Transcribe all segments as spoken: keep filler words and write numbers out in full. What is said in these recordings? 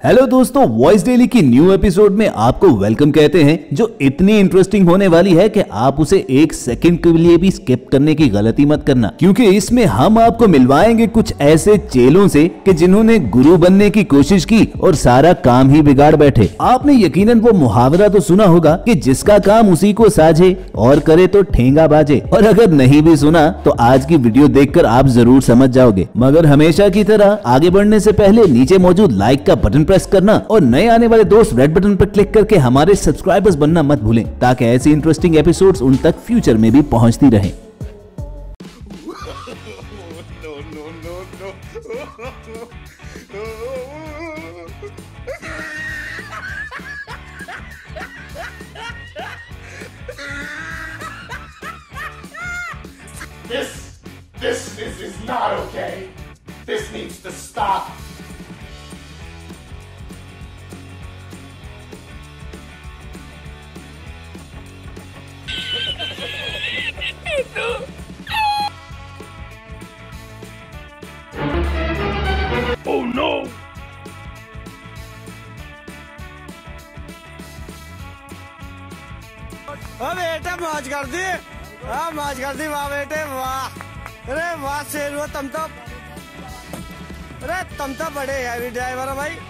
Hello दोस्तों, voice daily की new episode में आपको वेलकम कहते हैं, जो इतनी इंटरेस्टिंग होने वाली है कि आप उसे एक सेकंड के लिए भी स्किप करने की गलती मत करना, क्योंकि इसमें हम आपको मिलवाएंगे कुछ ऐसे चेलों से कि जिन्होंने गुरु बनने की कोशिश की और सारा काम ही बिगाड़ बैठे। आपने यकीनन वो मुहावरा तो सुना होगा कि जिसका काम उसी को साझे और करे तो ठेंगा बाजे, और अगर नहीं भी सुना तो आज की वीडियो देखकर आप जरूर समझ जाओगे। मगर हमेशा की तरह आगे बढ़ने से पहले नीचे मौजूद लाइक का बटन प्रेस करना और नए आने वाले दोस्त रेड बटन पर क्लिक करके हमारे सब्सक्राइबर्स बनना मत भूलें, ताकि ऐसी इंटरेस्टिंग एपिसोड्स उन तक फ्यूचर में भी पहुंचती रहें। This, this, this is not okay. This needs to stop. Oh no! ओ बेटे मौज कर दी, हाँ मौज कर दी, वाह बेटे वाह, अरे वाह शेर हो तुम तो, अरे तुम तो बड़े हैवी ड्राइवर हो भाई।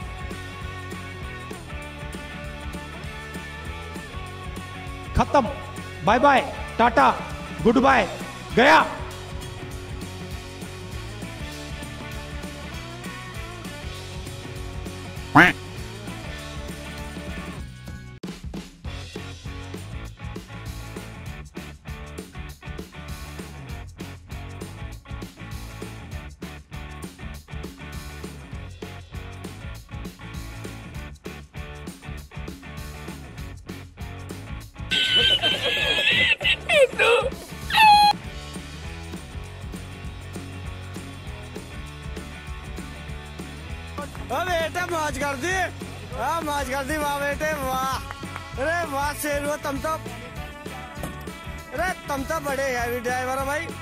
खत्म, bye bye, tata, good bye, गया। ओ बेटे मौज कर दी, हाँ मौज कर दी, वाह बेटे वाह, अरे वाह शेर हो तुम तो, अरे तुम तो बड़े हैवी ड्राइवर हो भाई।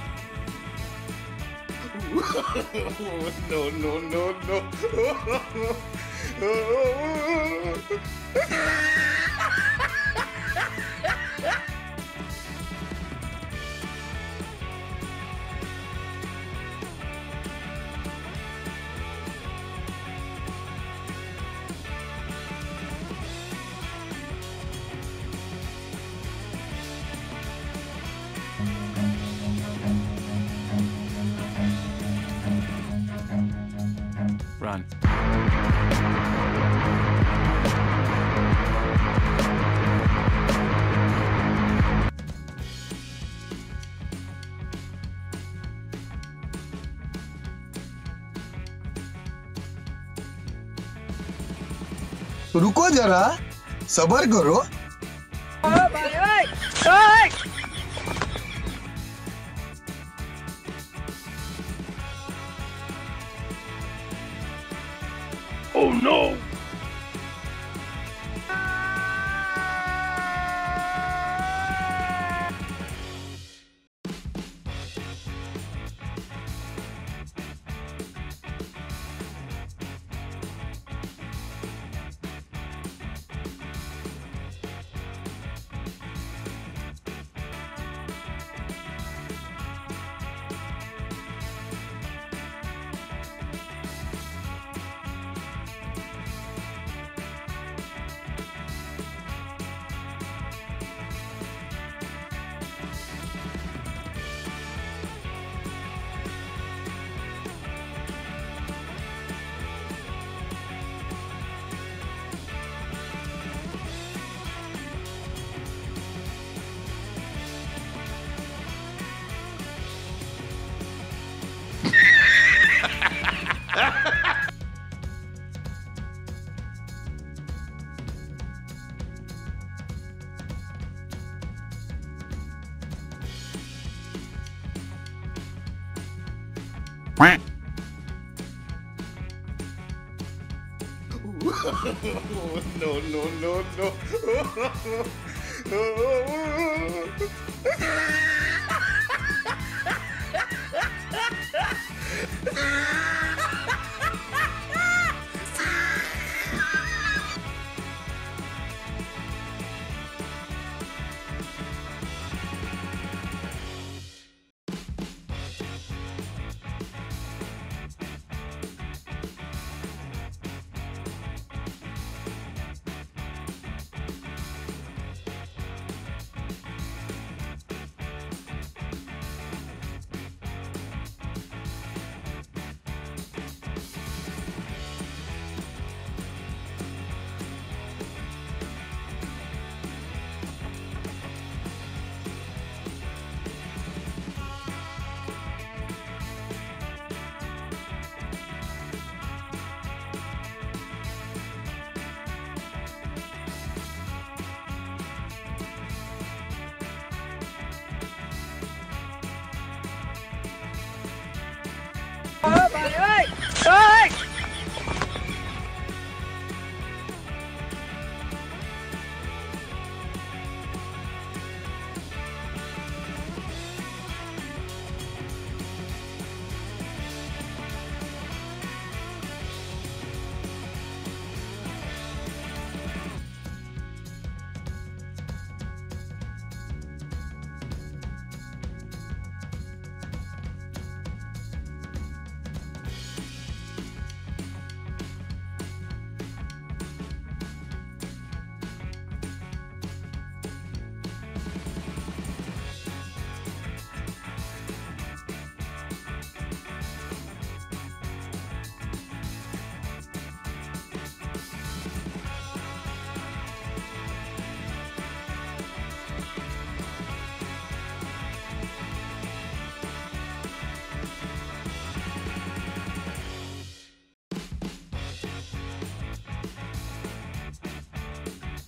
No, no, no, no. Run. रुको जरा, सबर करो। Oh no! No, no, no, no.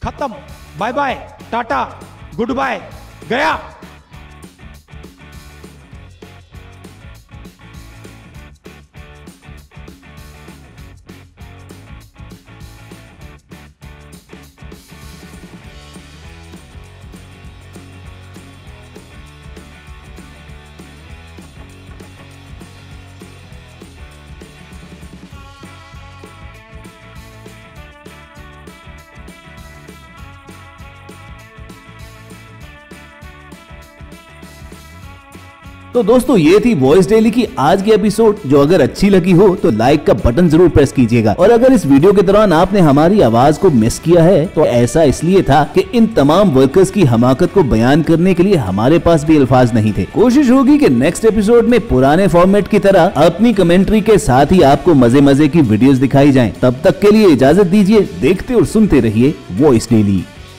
खत्म, bye bye, tata, good bye, गया। तो दोस्तों ये थी वॉइस डेली की आज की एपिसोड, जो अगर अच्छी लगी हो तो लाइक का बटन जरूर प्रेस कीजिएगा। और अगर इस वीडियो के दौरान आपने हमारी आवाज को मिस किया है तो ऐसा इसलिए था कि इन तमाम वर्कर्स की हमाकत को बयान करने के लिए हमारे पास भी अल्फाज नहीं थे। कोशिश होगी कि नेक्स्ट एपिसोड में पुराने फॉर्मेट की तरह अपनी कमेंट्री के साथ ही आपको मजे मजे की वीडियोस दिखाई जाएं। तब तक के लिए इजाजत दीजिए, देखते और सुनते रहिए वॉइस डेली।